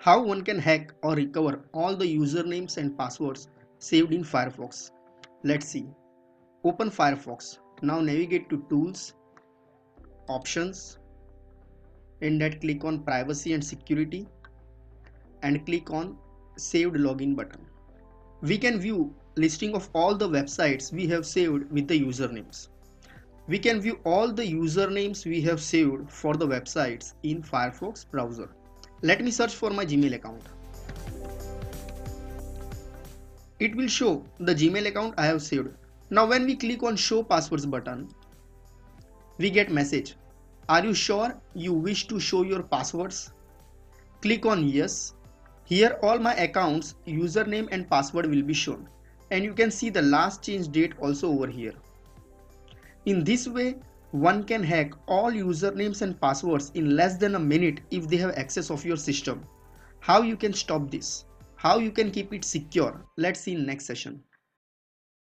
How one can hack or recover all the usernames and passwords saved in Firefox. Let's see. Open Firefox. Now navigate to Tools, Options. In that click on Privacy and Security and click on Saved Login button. We can view listing of all the websites we have saved with the usernames. We can view all the usernames we have saved for the websites in Firefox browser. Let me search for my Gmail account. It will show the Gmail account I have saved. Now when we click on Show Passwords button, we get message. Are you sure you wish to show your passwords? Click on Yes. Here all my accounts, username and password will be shown. And you can see the last change date also over here. In this way, one can hack all usernames and passwords in less than a minute if they have access of your system. How you can stop this? How you can keep it secure? Let's see in next session.